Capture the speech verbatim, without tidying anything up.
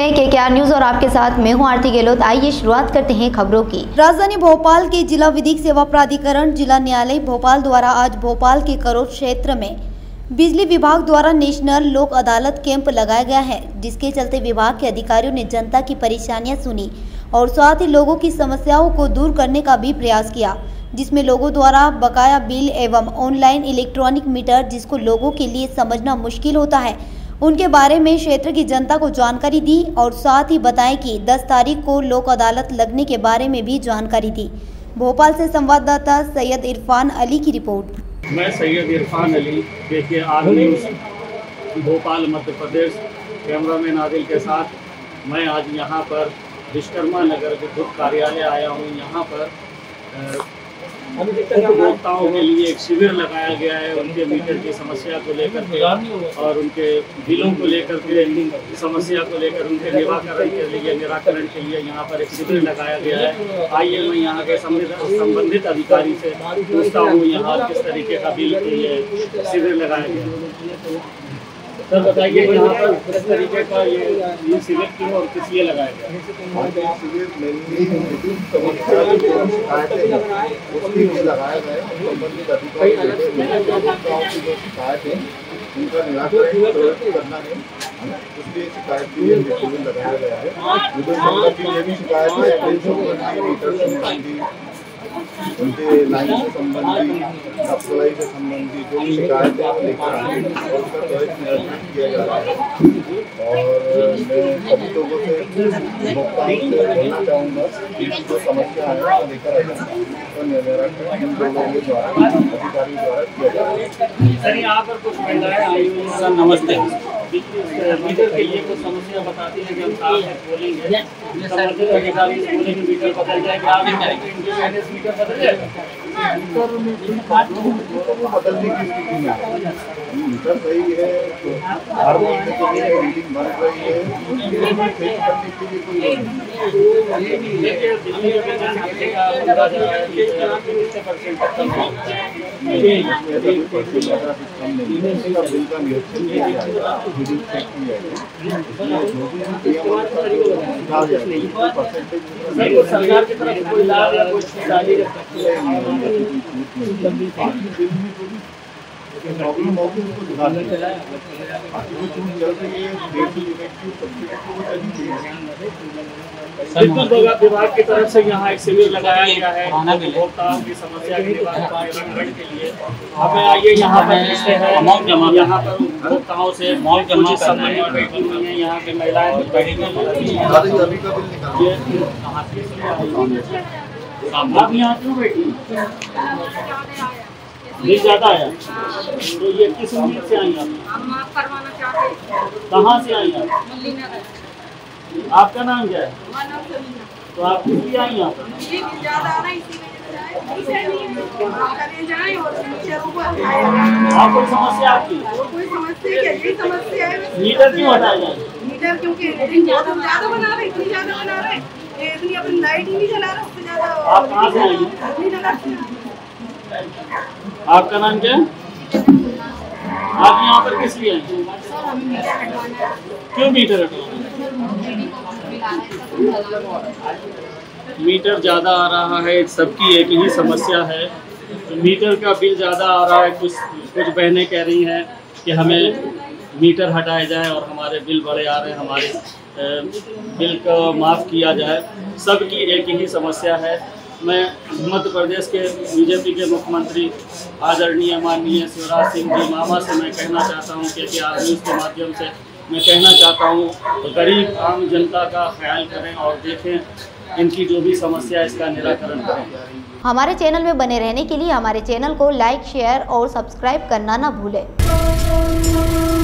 रहे हैं KKR news और आपके साथ मैं हूं आरती गहलोत। आइए शुरुआत करते हैं खबरों की। राजधानी भोपाल के जिला विधिक सेवा प्राधिकरण जिला न्यायालय भोपाल द्वारा आज भोपाल के करोड़ क्षेत्र में बिजली विभाग द्वारा नेशनल लोक अदालत कैंप लगाया गया है, जिसके चलते विभाग के अधिकारियों ने जनता की परेशानियां सुनी और साथ ही लोगों की समस्याओं को दूर करने का भी प्रयास किया, जिसमें लोगों द्वारा बकाया बिल एवं ऑनलाइन इलेक्ट्रॉनिक मीटर जिसको लोगों के लिए समझना मुश्किल होता है, उनके बारे में क्षेत्र की जनता को जानकारी दी और साथ ही बताएं कि दस तारीख को लोक अदालत लगने के बारे में भी जानकारी दी। भोपाल से संवाददाता सैयद इरफान अली की रिपोर्ट। मैं Syed Irfan Ali KKR news Bhopal Madhya Pradesh cameraman Adil के साथ मैं आज यहाँ पर विश्वकर्मा नगर विद्युत कार्यालय आया हूँ। यहाँ पर उपभोक्ताओं के लिए एक शिविर लगाया गया है, उनके मीटर की समस्या को लेकर के और उनके बिलों को लेकर के समस्या को लेकर उनके निराकरण के लिए निराकरण के लिए यहाँ पर एक शिविर लगाया गया है। आइए मैं यहाँ के संबंधित अधिकारी से पूछता हूँ यहाँ किस तरीके का बिल के लिए शिविर लगाया गया है। सर बताइए यहाँ पर किस तरीके का ये ये शिविर क्यों और किस लिए लगाया गया? शिविर उसके लिए लगाया गया है। संबंधित अधिकारी की जो शिकायत है उनका निराकरण करना है, उसलिए शिकायत के लिए शिविर लगाया गया है। विद्युत संबंधी ये भी शिकायत है, मीटर संबंधी, उनके लाइन से संबंधी, सप्लाई से संबंधी जो भी शिकायत है लेकर आए और उसका त्वरित निराकरण किया जा रहा है। और मैं सभी लोगों से उपभोक्ताओं से बोलना चाहूँगा कि जो समस्या है वो लेकर आए तो निराकरण इन लोगों के द्वारा अधिकारी द्वारा किया जा रहा है। सर यहाँ पर कुछ महिलाएं आई हुई हैं। सर नमस्ते। मीटर के लिए कुछ समस्या बताती है कि हम साफ है बोलेंगे, संबंधित अधिकारी बोलेंगे मीटर बदल जाएगा, आप मीटर बदल जाएगा। बदलने की स्थिति में है, मीटर सही है तो हर महीने के लिए रीडिंग बन रही है, सही करने के लिए कोई बिल का निरीक्षण किया जाएगा, रीडिंग चेक की जाएगी। सरकार की तरफ कोई लाभ या कोई प्रॉब्लम होगी उसको दिखा देंगे। बाकी वो चीज चल रही है देश इलेक्टिव सब्सिडी को चली विद्युत विभाग की तरफ से यहाँ एक शिविर लगाया गया है उपभोक्ताओं की समस्या के निवारण के लिए। हमें आइए यहाँ पर पूछते हैं, यहाँ पर उपभोक्ताओं से कुछ समय बैठी हुई है, यहाँ पे महिलाएं बैठी हुई हैं। आप यहाँ क्यों बैठी? बिल ज़्यादा है तो ये किस उम्मीद से आई आप? हम माफ करवाना चाहते हैं। कहाँ से आई आप? मल्लीनगर। आपका नाम क्या है? हमारा नाम समीना। तो आप किस लिए आई यहाँ पर? ये बिल ज़्यादा आ रहा है इसी वजह से आए। आप करें जाएं और मीटरों को हटाया जाए। आप कोई समस्या आपकी? और कोई समस्या क्या? यही समस्या है। मीटर क्यों हटाया जाए? मीटर क्योंकि ज़्यादा ज़्यादा बना रहे, इतनी ज़्यादा बना रहे, इतनी अपनी लाइट ही नहीं चला रहा, उससे ज़्यादा। आप कहाँ से आई? मल्लीनगर। आपका नाम क्या है? आप यहाँ पर किस लिए हैं? क्यों मीटर हटाना? मीटर ज़्यादा आ रहा है, सबकी एक ही समस्या है। तो मीटर का बिल ज़्यादा आ रहा है। कुछ कुछ बहनें कह रही हैं कि हमें मीटर हटाया जाए और हमारे बिल बड़े आ रहे हैं, हमारे बिल को माफ़ किया जाए। सबकी एक ही समस्या है। मैं मध्य प्रदेश के बीजेपी के मुख्यमंत्री आदरणीय माननीय शिवराज सिंह जी मामा से मैं कहना चाहता हूं कि केकेआर न्यूज़ के माध्यम से मैं कहना चाहता हूं तो गरीब आम जनता का ख्याल करें और देखें इनकी जो भी समस्या है इसका निराकरण करें। हमारे चैनल में बने रहने के लिए हमारे चैनल को लाइक, शेयर और सब्सक्राइब करना ना भूलें।